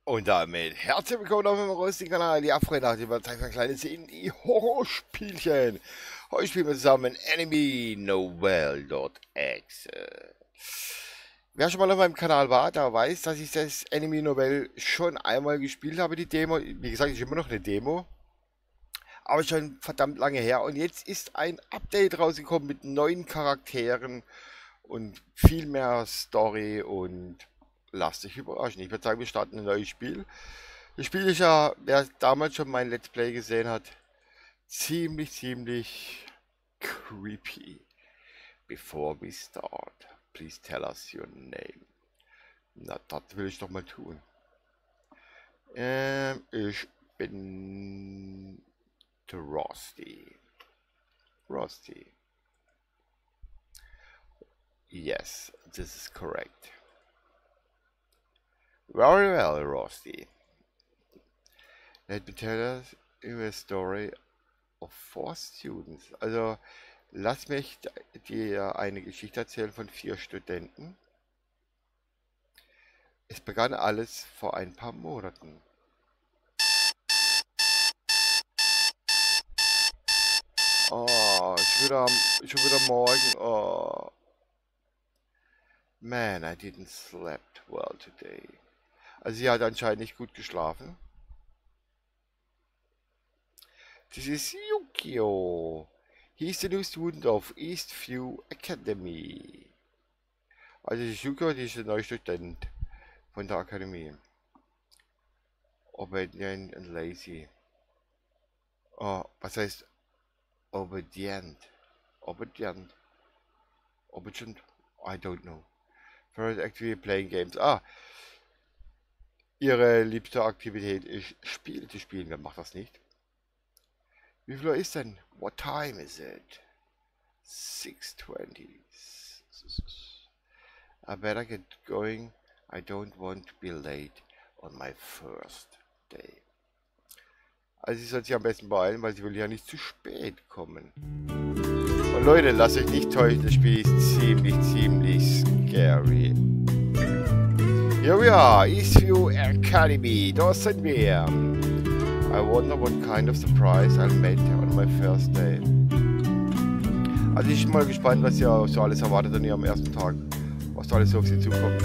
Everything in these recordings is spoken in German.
Und damit herzlich willkommen auf dem Rosti-Kanal. Ja, Freunde, heute wird Zeit für ein kleines Indie-Horrorspielchen. Heute spielen wir zusammen Enemy Novel.exe. Wer schon mal auf meinem Kanal war, der weiß, dass ich das Enemy Novel schon einmal gespielt habe, die Demo. Wie gesagt, ist immer noch eine Demo. Aber schon verdammt lange her. Und jetzt ist ein Update rausgekommen mit neuen Charakteren und viel mehr Story und... lasst euch überraschen. Ich würde sagen, wir starten ein neues Spiel. Das Spiel ist ja, wer damals schon mein Let's Play gesehen hat, ziemlich creepy. Before we start, please tell us your name. Na, das will ich doch mal tun. Ich bin Rosti. Rosti. Yes, this is correct. Very well, Rosti. Let me tell us a story of 4 students. Also, lass mich dir eine Geschichte erzählen von 4 Studenten. Es begann alles vor ein paar Monaten. Oh, schon wieder morgen. Oh. Man, I didn't slept well today. Also sie hat anscheinend nicht gut geschlafen. This is Yukio. He's the new student of Eastview Academy. Also die Yukio, die ist der neue Student von der Akademie. Obedient and lazy. Oh, was heißt obedient? Obedient. Obedient? I don't know. First actively playing games. Ah. Ihre liebste Aktivität ist Spiele zu spielen. Wer macht das nicht? Wie viel Uhr ist denn? What time is it? 6:20. I better get going. I don't want to be late on my first day. Also sie soll sich am besten beeilen, weil sie will ja nicht zu spät kommen. Und Leute, lasst euch nicht täuschen, das Spiel ist ziemlich scary. Here we are, Eastview Academy, da sind wir. I wonder what kind of surprise I'll make on my first day. Also ich bin mal gespannt, was ihr so alles erwartet an ihrem ersten Tag. Was da alles so auf sie zukommt.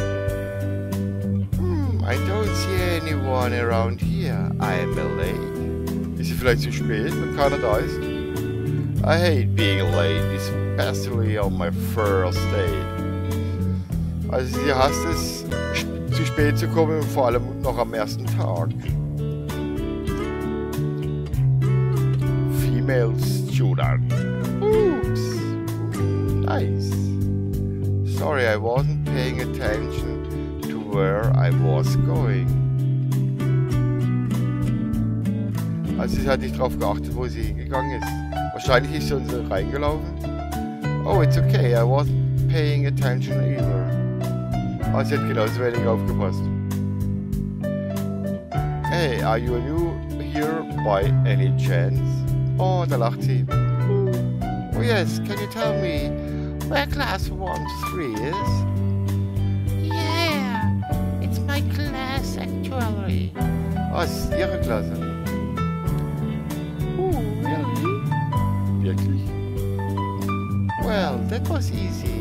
I don't see anyone around here. I'm late. Ist sie vielleicht zu spät, wenn keiner da ist? I hate being late, especially on my first day. Also sie hasst es, zu spät zu kommen, vor allem noch am ersten Tag. Female student. Oops. Nice. Sorry, I wasn't paying attention to where I was going. Also sie hat nicht darauf geachtet, wo sie hingegangen ist. Wahrscheinlich ist sie uns reingelaufen. Oh, it's okay, I wasn't paying attention either. Ah, sie hat genauso wenig aufgepasst. Hey, are you new here by any chance? Oh, da lacht sie. Oh yes, can you tell me where class 1-3 is? Yeah, it's my class actually. Ah, es ist ihre Klasse. Oh, really? Wirklich? Well, that was easy.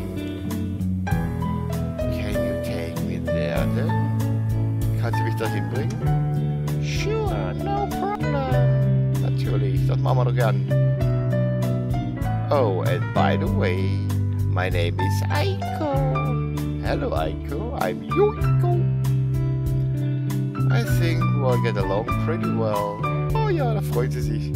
Kannst du mich dahin bringen? Sure, no problem. Natürlich, das machen wir doch gern. Oh, and by the way, my name is Aiko. Hello Aiko, I'm Yukio. I think we'll get along pretty well. Oh ja, da freut sie sich.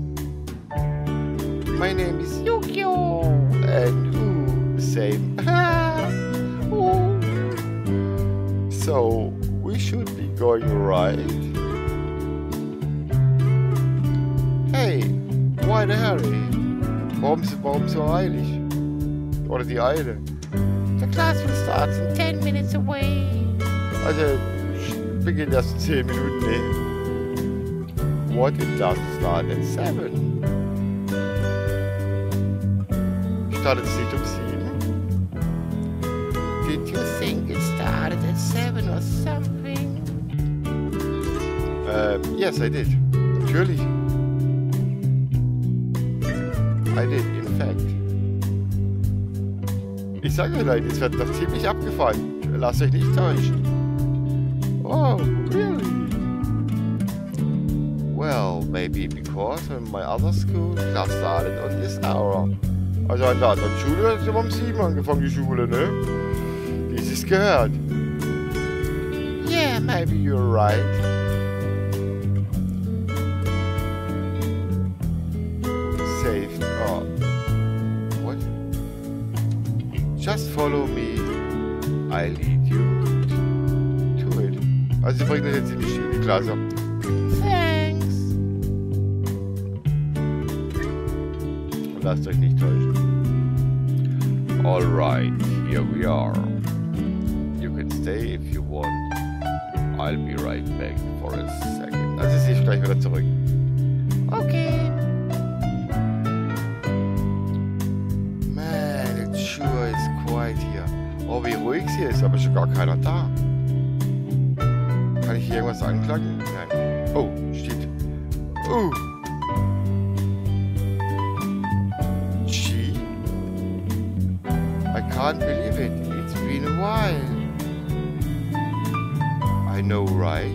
My name is Yukio. And same. Oh. So, we should be going right. Hey, why the hurry? Warum so eilig? Oder die Eile? The class will start in 10 minutes away. Also, beginnt erst in 10 Minuten, ne? What, it doesn't start at 7? Startet es nicht um 7? Did you think it started at 7 or something? Yes, I did. Natürlich. I did, in fact. Ich sage euch, Leute, es wird noch ziemlich abgefahren. Lasst euch nicht täuschen. Oh, really? Well, maybe because in my other school, class started on this hour. Also an der anderen Schule hat es um 7 angefangen, die Schule, ne? Dieses gehört. Yeah, maybe you're right. Saved. Oh. What? Just follow me. I lead you to it. Also sie bringt uns jetzt in die Klasse. Thanks. Lasst euch nicht täuschen. Alright, here we are. You can stay if you want. I'll be right back for a second. Also sie ist gleich wieder zurück. Okay. Man, it sure is quiet here. Oh, wie ruhig sie ist, aber schon gar keiner da. Kann ich hier irgendwas anklagen? Nein. Oh, steht. Oh. She? I can't believe it. It's been a while. I know, right?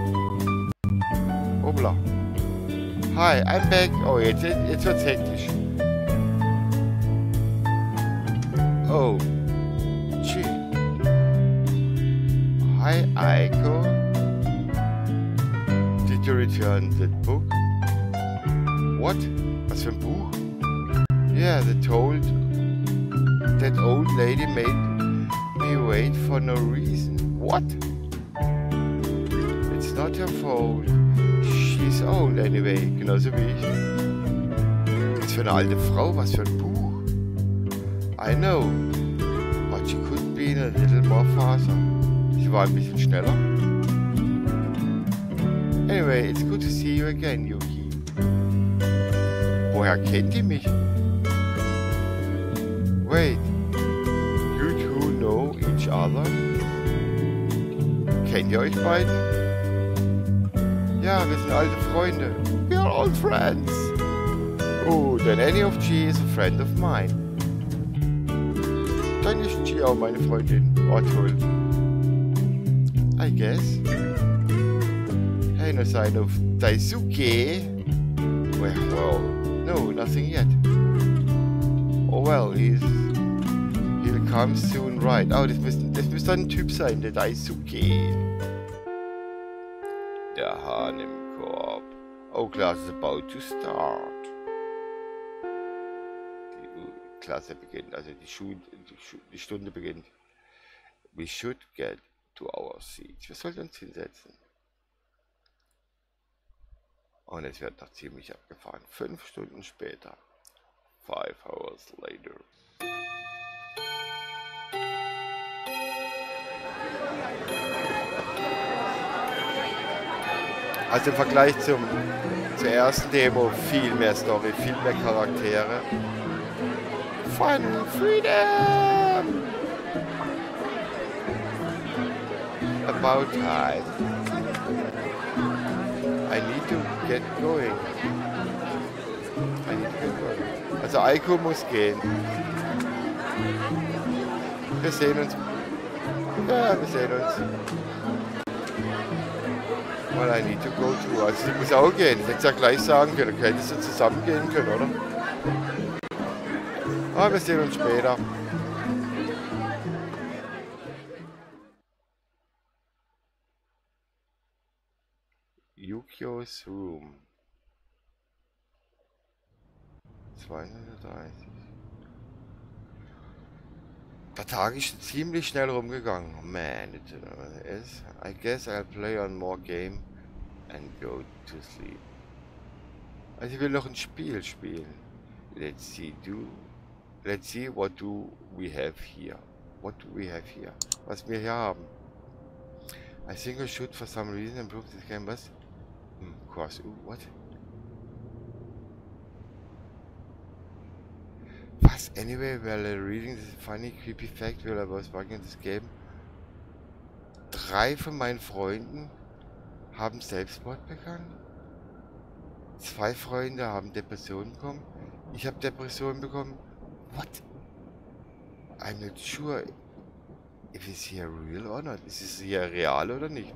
Hoppla. Hi, I'm back. Oh, jetzt wird's hektisch. Oh. Gee. Hi, Aiko. Did you return that book? What? Was für ein Buch? Yeah, that old lady made me wait for no reason. What? It's not her fault. She's old anyway, genauso wie ich. Was für eine alte Frau, was für ein Buch. I know, but she could be a little more faster. Sie war ein bisschen schneller. Anyway, it's good to see you again, Yuki. Woher kennt ihr mich? Wait, you two know each other? Kennt ihr euch beiden? Ja, wir sind alte Freunde. We are old friends. Oh, then any of G is a friend of mine. Dann ist G auch meine Freundin. Oh, toll. I guess. Hey, no sign of Daisuke? Well, no, nothing yet. Oh well, he'll come soon, right? Oh, das müsste ein Typ sein, der Daisuke. Der Hahn im Korb. Oh, class is about to start. Die Klasse beginnt, also die Stunde beginnt. We should get to our seats. Wir sollten uns hinsetzen. Und es wird noch ziemlich abgefahren. 5 Stunden später. 5 hours later. Also im Vergleich zur ersten Demo viel mehr Story, viel mehr Charaktere. Fun, freedom! About time. I need to get going. Also Aiko muss gehen. Wir sehen uns. Ja, wir sehen uns. Well, I need to go to. Also sie muss auch gehen. Ich hätte es ja gleich sagen können. Hätte sie zusammen gehen können, oder? Aber wir sehen uns später. Yukio's Room. 230. Der Tag ist ziemlich schnell rumgegangen. Man, it is. I guess I'll play on more game and go to sleep. Also ich will noch ein Spiel spielen. Let's see what do we have here. What do we have here? Was wir hier haben. I think I should for some reason improve this game. Was? Cross. What? Was? Anyway, while reading this funny, creepy fact while I was working on this game, 3 von meinen Freunden haben Selbstmord begangen. 2 Freunde haben Depressionen bekommen. Ich habe Depressionen bekommen. What? I'm not sure if it's here real or not. Ist es hier real oder nicht?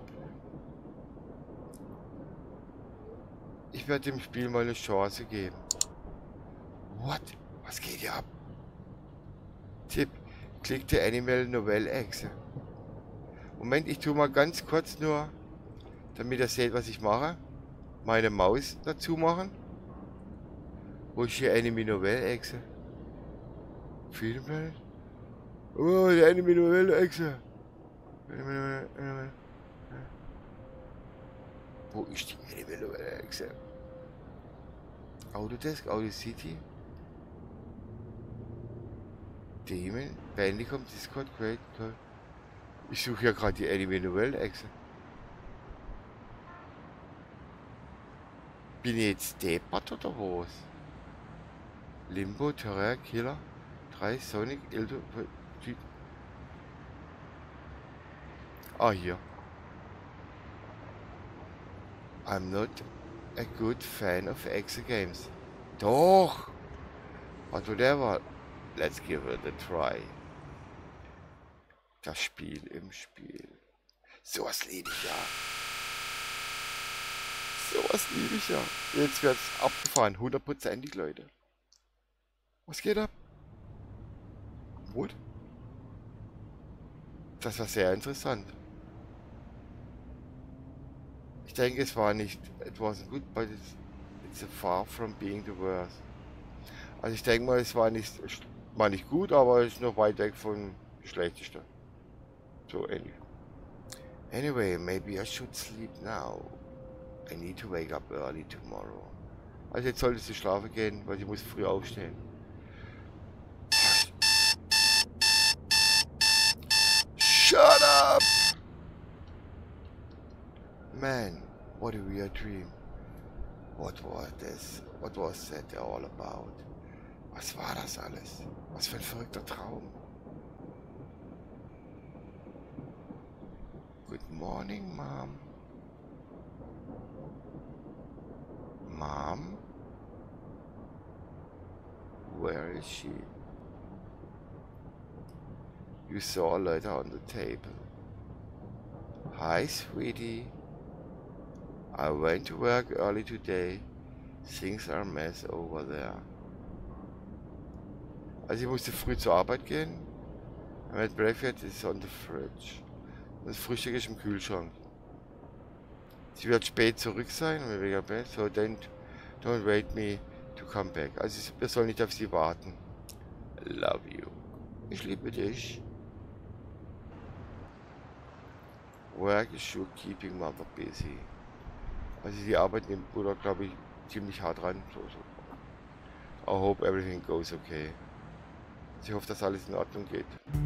Ich werde dem Spiel mal eine Chance geben. What? Was geht hier ab? Tipp. Klick die Animal Novelle Exe. Moment, ich tue mal ganz kurz nur, damit ihr seht, was ich mache. Meine Maus dazu machen. Wo ist hier Animal Novelle Exe? Filmplanet? Oh, die Animal Novelle Exe. Wo ist die Animal Novelle Exe? Autodesk, Audacity. Demon, Bandicom, Discord, Great Call. Ich suche ja gerade die Animal Novelle Exe. Bin ich jetzt deppert oder was? Limbo, Terror, Killer, 3, Sonic, Ildo, ah, hier. I'm not a good fan of Exe games. Doch! But whatever. Let's give it a try. Das Spiel im Spiel. Sowas liebe ich ja. Sowas liebe ich ja. Jetzt wird's abgefahren. 100%ig, Leute. Was geht ab? What? Das war sehr interessant. Ich denke, es war nicht... It wasn't good, but it's far from being the worst. Also ich denke mal, es war nicht gut, aber es ist noch weit weg von schlechteste. So ähnlich. Anyway, maybe I should sleep now. I need to wake up early tomorrow. Also jetzt solltest du schlafen gehen, weil ich muss früh aufstehen. Shut up! Man, what a weird dream. What was this? What was that all about? Was war das alles? Was für ein verrückter Traum. Good morning, Mom. Mom? Where is she? You saw a letter on the table. Hi, sweetie. I went to work early today. Things are a mess over there. Also ich musste früh zur Arbeit gehen. My breakfast is on the fridge. Das Frühstück ist im Kühlschrank. Sie wird spät zurück sein, so don't wait me to come back. Also wir sollen nicht auf sie warten. Love you. Ich liebe dich. Work is sure keeping mother busy. Also die arbeiten im Bruder, glaube ich, ziemlich hart ran. I hope everything goes okay. Ich hoffe, dass alles in Ordnung geht.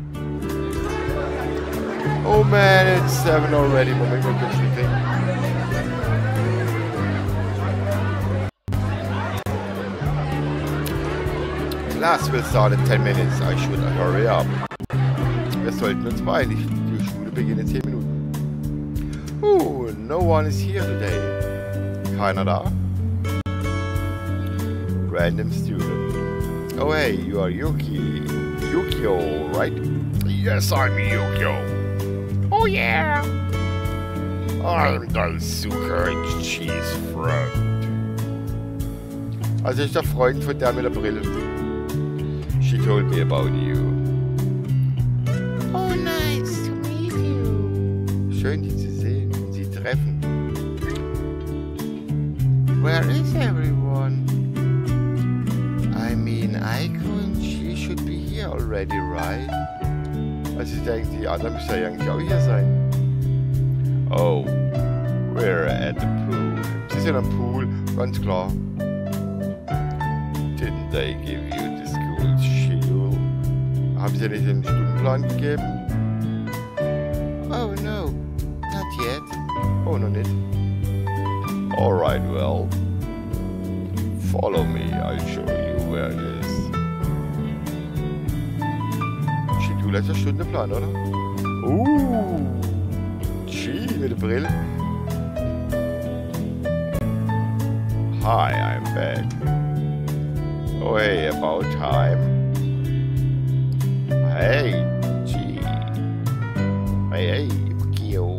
Oh man, it's 7 already. Moment mal kurz sleeping. Class will start in 10 minutes. I should hurry up. Wir sollten uns beeilen. Die Schule beginnt in 10 Minuten. Oh, no one is here today. Keiner da? Random student. Oh hey, you are Yukio, right? Yes, I'm Yukio. Oh yeah. I'm Daisuke Cheese Friend. Also ist der Freund von der mit der Brille. She told me about you. Oh, nice to meet you. Schön, dich zu sehen und sie treffen. Where is everyone? I mean, Aiko and she should be here already, right? Also ich denke, die anderen müssen ja eigentlich auch hier sein. Oh, we're at the pool. Sie sind am Pool, ganz klar. Didn't they give you the school schedule? Haben sie nicht den Stundenplan gegeben? Oh no, not yet. Oh, noch nicht. Alright, well. Follow me, I'll show you where it is. Schedule ist der Stundenplan, oder? Gee, mit der Brille. Hi, I'm back. Oh hey, about time. Hey, gee. Hey, Yukio.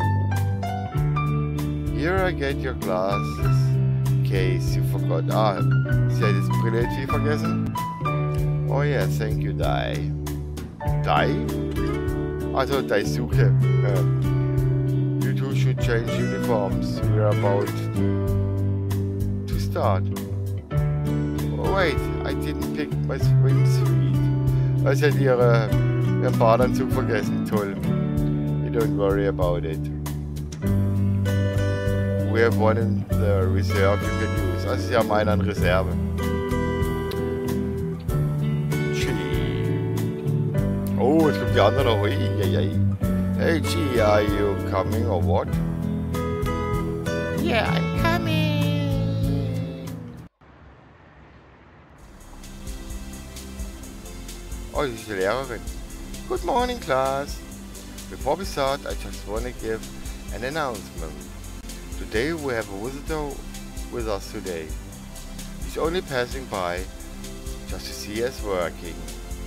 Here I get your glasses. In case you forgot. Ah, sie hat das Brille irgendwie vergessen. Oh yeah, thank you, Dai. Dai? Also, Daisuke. You two should change uniforms. We're about to start. Oh wait, I didn't pick my swimsuit. Sie hat ihren Badeanzug vergessen. Toll. You don't worry about it. We have one in the reserve you can use. Also sie haben einen an Reserve. Oh, jetzt kommt die andere noch. Hey, G, are you coming or what? Yeah, I'm coming. Oh, das ist die Lehrerin. Good morning, class. Before we start, I just want to give an announcement. Today we have a visitor with us today. He's only passing by just to see us working.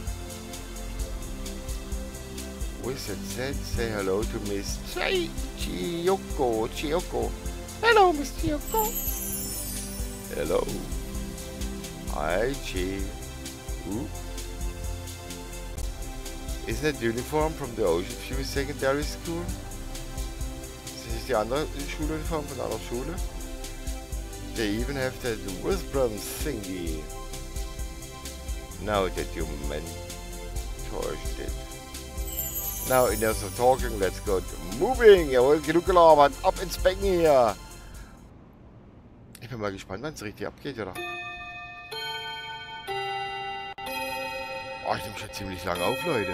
With that said, say hello to Miss Chiyoko. Hello, Miss Chiyoko. Hello. Hi, Chi. Ooh. Isn't that uniform from the Ocean View Secondary School? Das ist die andere Schuluniform von einer Schule. They even have that Wisdom thingy. Now that you mentored it. Now enough of talking, let's go to moving. Jawohl, genug gelabert. Ab ins Becken hier. Ich bin mal gespannt, wann es richtig abgeht, oder? Oh, ich nehme schon ziemlich lange auf, Leute.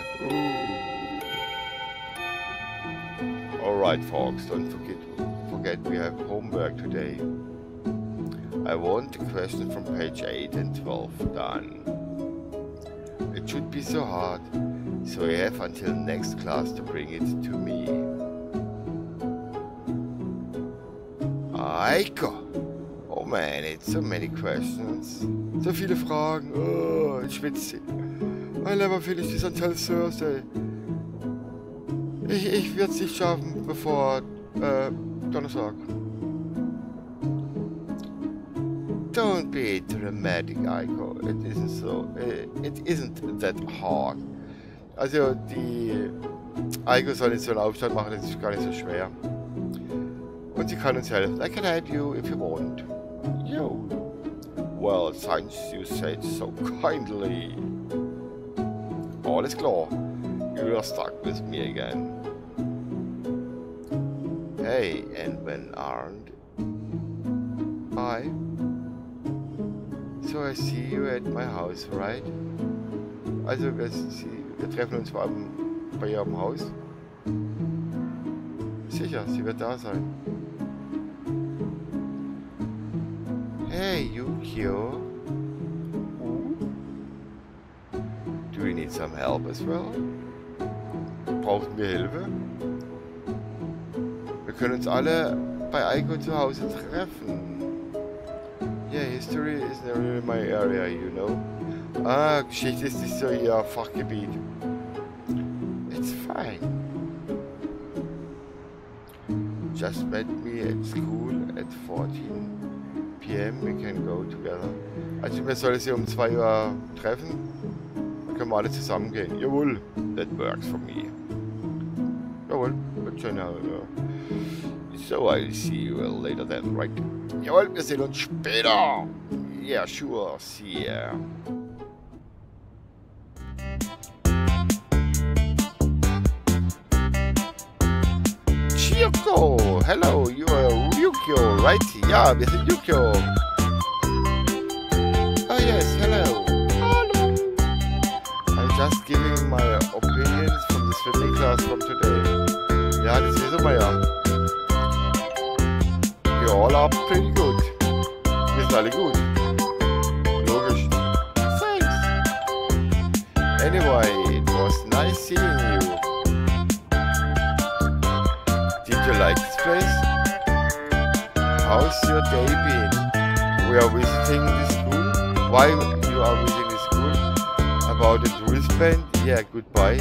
Alright, folks, don't forget we have homework today. I want the question from page 8 and 12 done. It should be so hard, so I have until next class to bring it to me. Aiko! Oh man, it's so many questions. So viele Fragen. Oh, ich schwitze. I'll never finish this until Thursday. Ich werde es nicht schaffen, bevor Donnerstag. Don't be dramatic, Aiko. It isn't that hard. Also, die Aiko soll nicht so einen Aufstand machen, das ist gar nicht so schwer. Und sie kann uns helfen. I can help you if you want. Yo. Well, since you said so kindly. Alles klar. You are stuck with me again. Hey, and when aren't I? So I see you at my house, right? Also, wir treffen uns bei ihrem Haus. Sicher, sie wird da sein. Hey, Yukio. Do we need some help as well? Brauchen wir Hilfe? Wir können uns alle bei Aiko zu Hause treffen. Yeah, history isn't really my area, you know. Ah, Geschichte ist nicht so ihr Fachgebiet. It's fine. Just met me at school at 14 p.m. We can go together. Also wir sollen sie um 2 Uhr treffen. Dann können wir alle zusammen gehen. Jawohl. That works for me. Jawohl. Wird schon, ja. So I'll see you later then, right? Jawohl, wir sehen uns später. Yeah, sure. See ya. Chiyoko! Hello, you are Yukio, right? Ja, wir sind Yukio. Oh yes, hello. Hello. I'm just giving my opinions from the swimming class from today. Ja, das wissen wir ja. You all are pretty good. Wir sind alle gut. Logisch. Thanks. Anyway, it was nice seeing you. Did you like this place? How's your day been? we are visiting the school. Why you are visiting the school? About the wristband? Yeah, goodbye.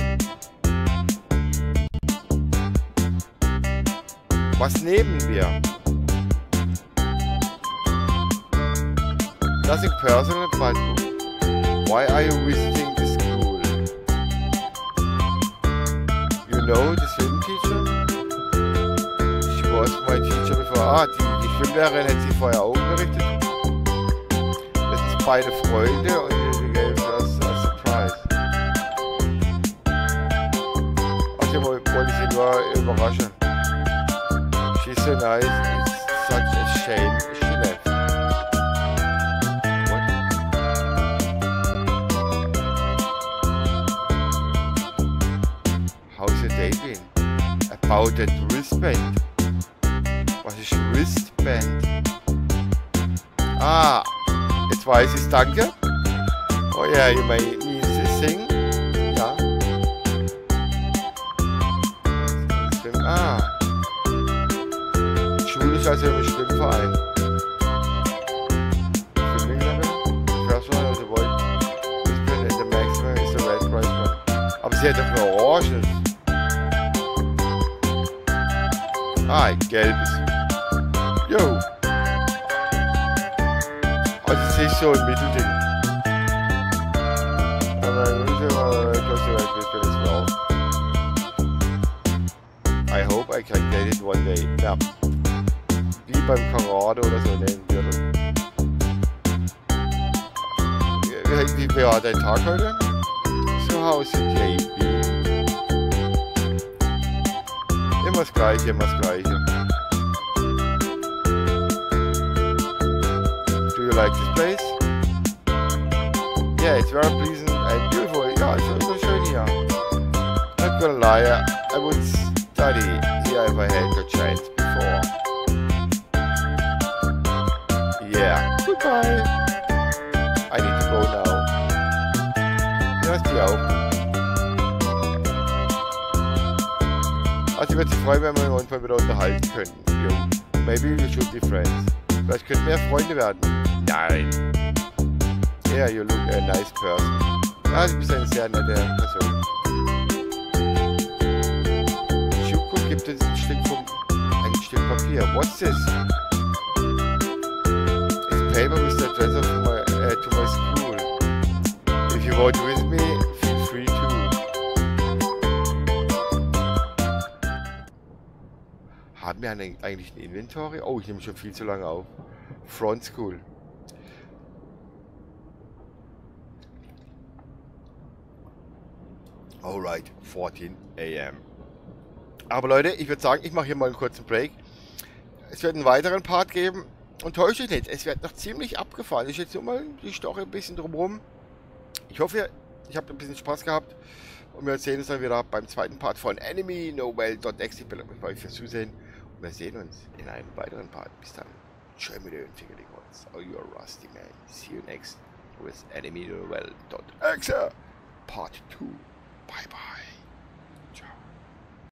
Was nehmen wir? Nothing personal, but why are you visiting the school? You know the swim teacher? She was my teacher before. Ah, die Schwimmlehrerin hat sie vorher auch unterrichtet. Das sind beide Freunde und sie gave us a surprise. Außerdem wollte ich sie nur überraschen. She's so nice, it's such a shame she left. What? How's your day been? About that wristband. Was ist Wristband? Ah, jetzt weiß ich's, danke. Oh yeah, you may mean this thing. Ja. Ah. Schulisch also im Schwimmverein. Schwimmlehrerin? First one of the white wristband and the maximum is the red price one. Aber sie hat doch nur Oranges. Ah, ein gelbes. Jo. Also es ist so ein Mittelding. Aber I hope I can get it one day. Ja. Wie beim Karate oder so nennen wir das. Wie war dein Tag heute? So, how's it day been? Immer das Gleiche, immer das Gleiche. Do you like this place? Yeah, it's very pleasant and beautiful. Ja, es ist so schön hier. Not gonna lie, I would study here if I had the chance before. Yeah, goodbye. I need to go now. Ja, ist die auch. Also ich würde mich freuen, wenn wir uns mal wieder unterhalten können. Yo, maybe we should be friends. Vielleicht könnten wir Freunde werden. Nein. Yeah, you look a nice person. Ja, du bist eine sehr nette Person. Schuko gibt uns ein Stück Papier. What's this? It's paper with the address of to my school. If you want with me, feel free to. Haben wir eigentlich ein Inventory? Oh, ich nehme schon viel zu lange auf. Front School. Alright, 14 AM. Aber Leute, ich würde sagen, ich mache hier mal einen kurzen Break. Es wird einen weiteren Part geben. Und täuscht euch nicht, es wird noch ziemlich abgefahren. Ich jetzt nur mal die Story ein bisschen drumherum. Ich hoffe, ich habt ein bisschen Spaß gehabt. Und wir sehen uns dann wieder beim zweiten Part von Enemy Novel.exe. Ich bedanke mich bei euch fürs Zusehen. Und wir sehen uns in einem weiteren Part. Bis dann. Tschö mit den Fingerling Horns. Oh, you're rusty man. See you next with Enemy Novel.exe. Part 2. Bye bye.